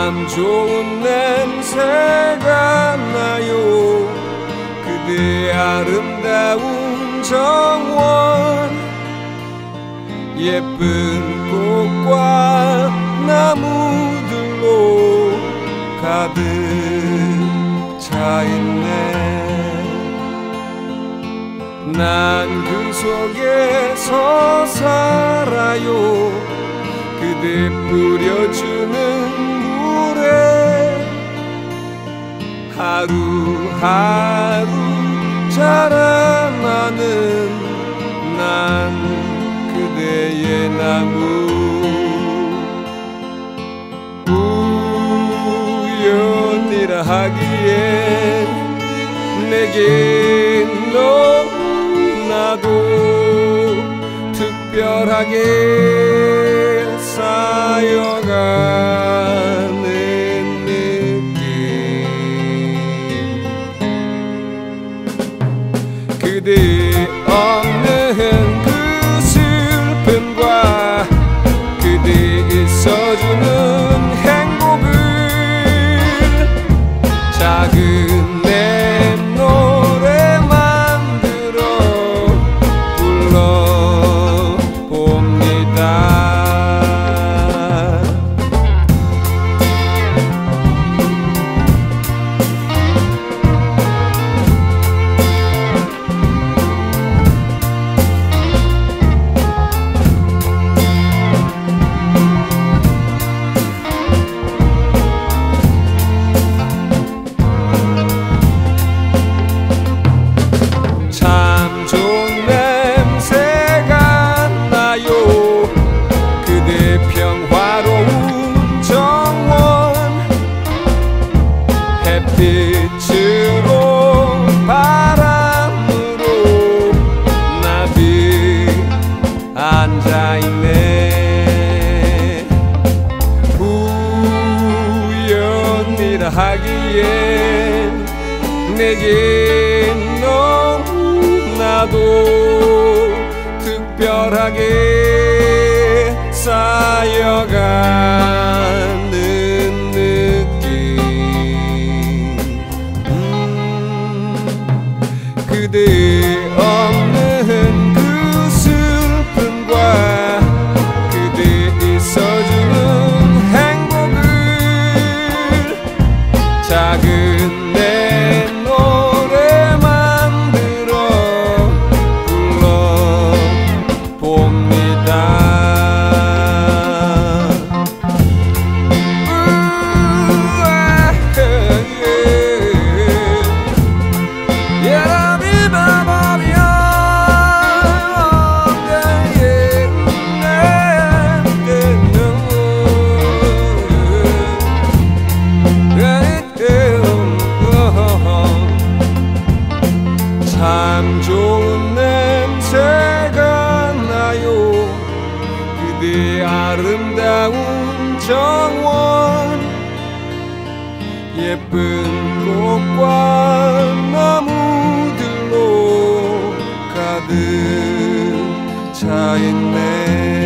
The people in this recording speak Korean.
참 좋은 냄새가 나요. 그대 아름다운 정원, 예쁜 꽃과 나무들로 가득 차 있네. 난 그 속에서 살아요. 그대 뿌려주는 물에 하루하루 자라나는 난 그대의 나무. 우연이라 하기엔 내겐 너무나도 특별하게 쌓여가는 느낌. 그대 없는 그 슬픔과 그대 있어주는 행복을 작은 내 노래 만들어 불러봅니다. 참 좋은 냄새가 나요. 그대 평화로운 정원, 햇빛으로 바람으로 나비 앉아있네. 우연이라 하기엔 내겐 너무나도 특별하게 쌓여가는 느낌. 그대 없는 그 슬픔과 그대 있어주는 행복을 작은 내 노래 만들어 불러봅니다. 참 좋은 냄새가 나요. 그대 아름다운 정원, 예쁜 꽃과 나무들로 가득 차 있네.